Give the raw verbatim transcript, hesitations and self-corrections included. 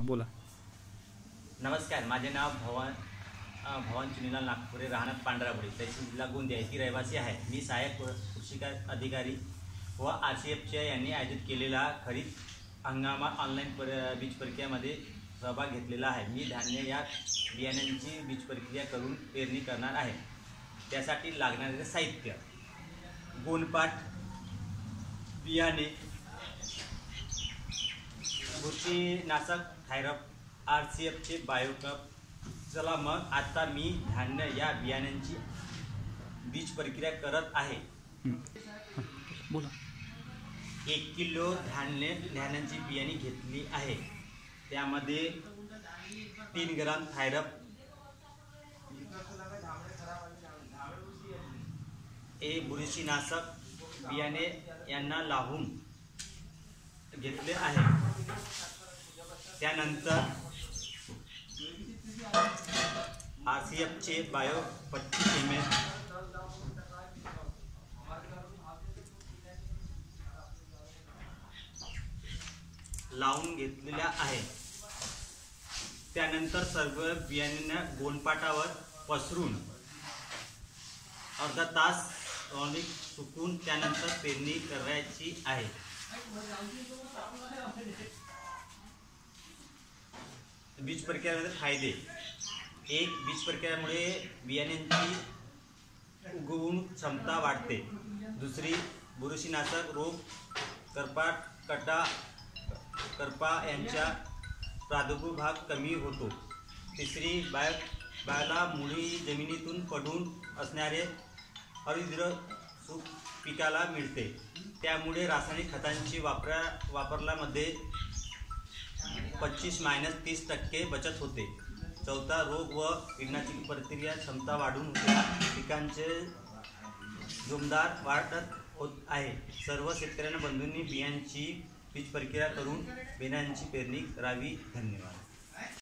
बोला. नमस्कार, माझे नाव भवन भवन चुनीलाल नागपुरे, राहणार पांढरापुरी, तहसील जिल्हा गोंदिया येथील रहिवासी आहे. मी सहाय्यक कृषी अधिकारी व आर सी एफच्या यांनी आयोजित केलेला खरीप हंगामा ऑनलाईन पर बीज प्रक्रियामध्ये सहभाग घेतलेला आहे. मी धान्य या बियाण्यांची बीज प्रक्रिया करून पेरणी करणार आहे. त्यासाठी लागणारे साहित्य: गोनपाट, बियाणे, बुरशीनाशक, थायरॉप, आर सी एफचे बायोकप. चला मग आता मी धान्य या बियाण्यांची बीज प्रक्रिया करत आहे. बोला. एक किलो धान्य धान्यांची बियाणे घेतली आहे. त्यामध्ये तीन ग्राम थायरॉप, ए बुरशीनाशक बियाणे यांना लावून घेतले आहे. त्यानंतर आर सी एफचे बायो पच्चीस एम एल, लावून घेतलेल्या आहे. त्यानंतर सर्व बियाण्यांना गोनपाटावर पसरून अर्धा तास पाणी सुकून त्यानंतर पेरणी करायची आहे. बीज प्रक्रियेमध्ये फायदे: एक, बीज प्रक्रियेमुळे बियाण्यांची उगवून क्षमता वाढते. दुसरी, बुरशीनाशक रोग, करपा, कटा, करपा यांचा प्रादुर्भाव कमी होतो. तिसरी, बाय बायोला मुळी जमिनीतून पडून असणारे हरितद्रव्य सूप पिकाला मिळते. त्यामुळे रासायनिक खतांची वापरा वापरल्यामध्ये पच्चीस मायनस तीस टक्के बचत होते. चौथा, रोग व कीटकांची प्रतिक्रिया क्षमता वाढून पिकांचे जोमदार वाढत होत आहे. सर्व शेतकऱ्यांना बंधूंनी बियांची बीज प्रक्रिया करून बियाण्यांची पेरणी करावी. धन्यवाद.